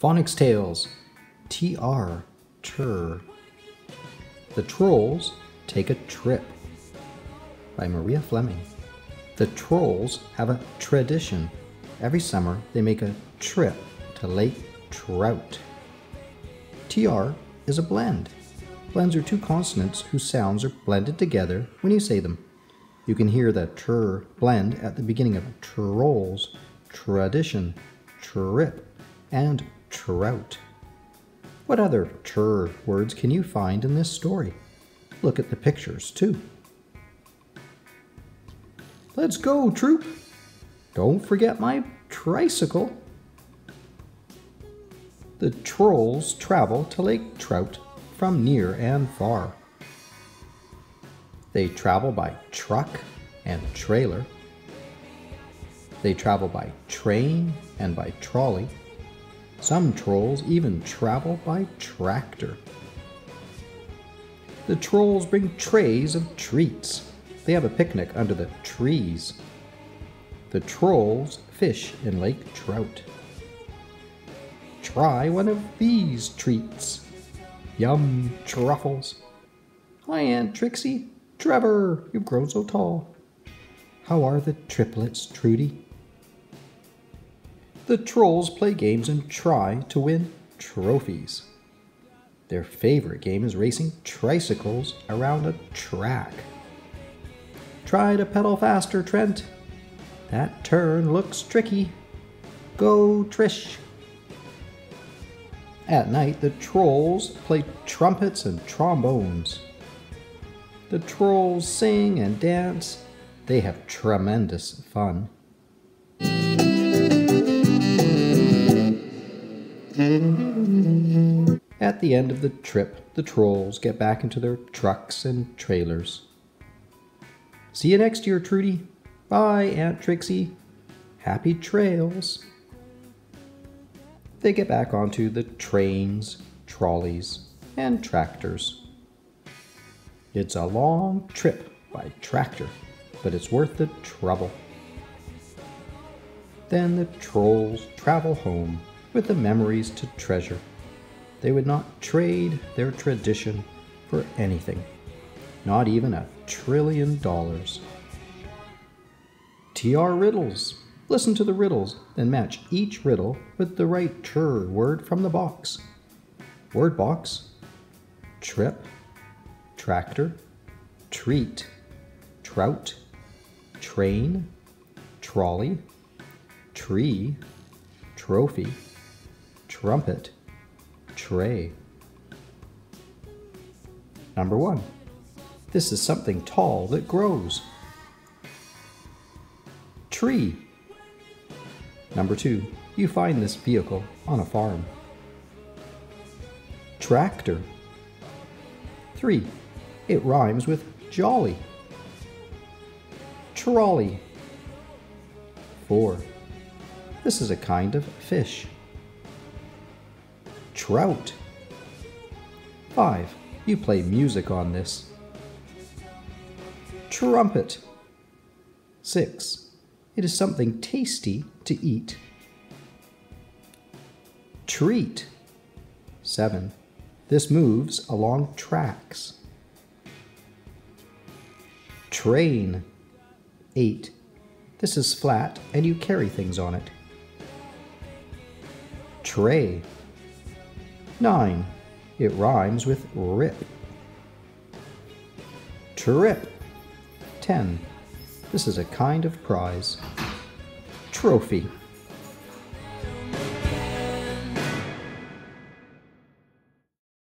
Phonics Tales. TR. Tur. The Trolls Take a Trip by Maria Fleming. The trolls have a tradition. Every summer they make a trip to Lake Trout. TR is a blend. Blends are two consonants whose sounds are blended together when you say them. You can hear the tr blend at the beginning of trolls, tradition, trip, and trout. What other tr words can you find in this story? Look at the pictures too. Let's go, troop! Don't forget my tricycle. The trolls travel to Lake Trout from near and far. They travel by truck and trailer. They travel by train and by trolley. Some trolls even travel by tractor. The trolls bring trays of treats. They have a picnic under the trees. The trolls fish in Lake Trout. Try one of these treats. Yum truffles. Hi, Aunt Trixie. Trevor, you've grown so tall. How are the triplets, Trudy? The trolls play games and try to win trophies. Their favorite game is racing tricycles around a track. Try to pedal faster, Trent. That turn looks tricky. Go, Trish. At night, the trolls play trumpets and trombones. The trolls sing and dance. They have tremendous fun. At the end of the trip, the trolls get back into their trucks and trailers. See you next year, Trudy. Bye, Aunt Trixie. Happy trails. They get back onto the trains, trolleys, and tractors. It's a long trip by tractor, but it's worth the trouble. Then the trolls travel home with the memories to treasure. They would not trade their tradition for anything, not even $1 trillion. TR riddles. Listen to the riddles, then match each riddle with the right tr word from the box. Word box: trip, tractor, treat, trout, train, trolley, tree, trophy, trumpet, tray. Number 1. This is something tall that grows. Tree. Number 2. You find this vehicle on a farm. Tractor. 3. It rhymes with jolly. Trolley. 4. This is a kind of fish. Trout. 5. You play music on this. Trumpet. 6. It is something tasty to eat. Treat. 7. This moves along tracks. Train. 8. This is flat and you carry things on it. Tray. 9. It rhymes with rip. Trip. 10. This is a kind of prize. Trophy.